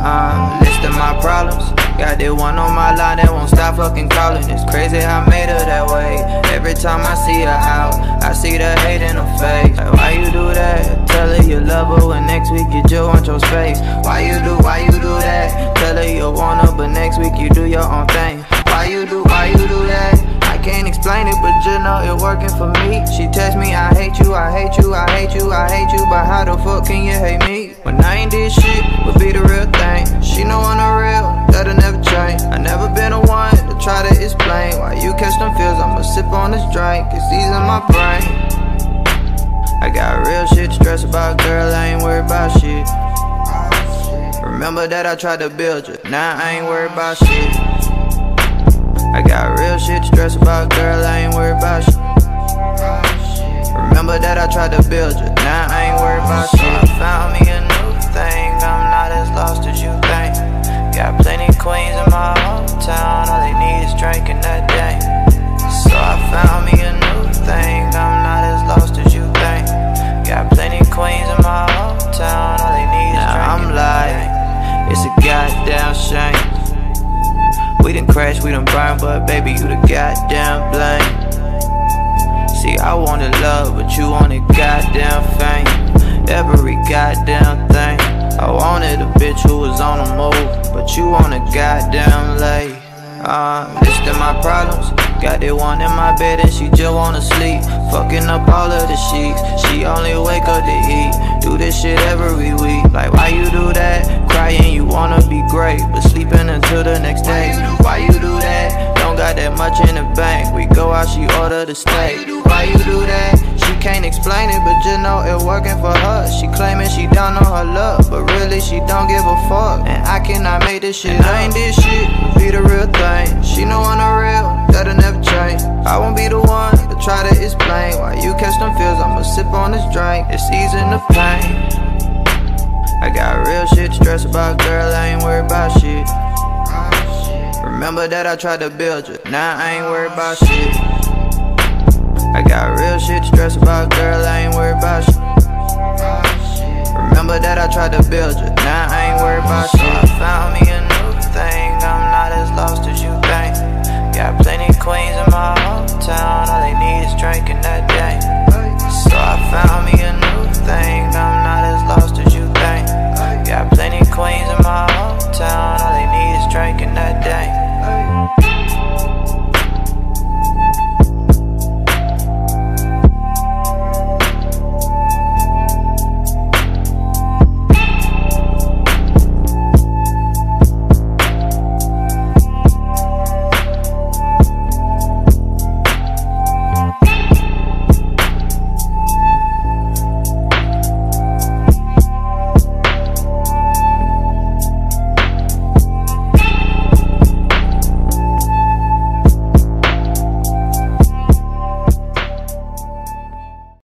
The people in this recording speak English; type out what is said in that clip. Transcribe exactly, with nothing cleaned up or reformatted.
Uh, listing my problems. Got that one on my line that won't stop fucking calling. It's crazy how I made her that way. Every time I see her out, I see the hate in her face. Like, why you do that? Tell her you love her when next week you just want your space. Why you do, why you do that? Tell her you want her but next week you do your own thing. Why you do, why you do that? I can't explain it, but you know it working for me. She text me, I hate you, I hate you, I hate you, I hate you. But how the fuck can you hate me? When I ain't did shit, would be the real thing. She know I'm the real, that'll never change. I never been the one to try to explain why you catch them feels. I'ma sip on this drink, it's easing my brain. I got real shit to stress about, girl, I ain't worried about shit. Remember that I tried to build you, now I ain't worried about shit. I got real shit to stress about, girl, I ain't worried about shit. Remember that I tried to build you, now I ain't worried about shit. I found me a new thing, I'm not as lost as you think. Got plenty queens in my hometown, all they need is drinking that day. So I found me a new thing, I'm not as lost as you think. Got plenty queens in my hometown, all they need is now drinking I'm like, that day. It's a goddamn shame. We done crashed, we done burned, but baby, you the goddamn blame. See, I wanted love, but you wanted goddamn fame. Every goddamn thing. I wanted a bitch who was on the move, but you wanted goddamn lay. Uh, listing my problems. Got that one in my bed and she just wanna sleep. Fucking up all of the sheets. She only wake up to eat. Do this shit every week. Like, why you do that? Crying, you wanna be great, but sleeping until the next day. Why you do that? Don't got that much in the bank. We go out, she order the steak. Why you do that? She can't explain it, but just know it working for her. She claiming she don't know her love, but really she don't give a fuck. And I cannot make this shit. And I ain't this shit, be the real thing. She know I'm the real, that'll never change. I won't be the one to try to explain why you catch them feels. I'ma sip on this drink, it's easing the pain. I got real shit to stress about, girl, I ain't worried about shit. Remember that I tried to build you, now I ain't worried about shit. I got real shit to stress about, girl, I ain't worried about shit. Remember that I tried to build you, now I ain't worried about shit. I found me a new thing, I'm not as lost as you think. Got plenty queens in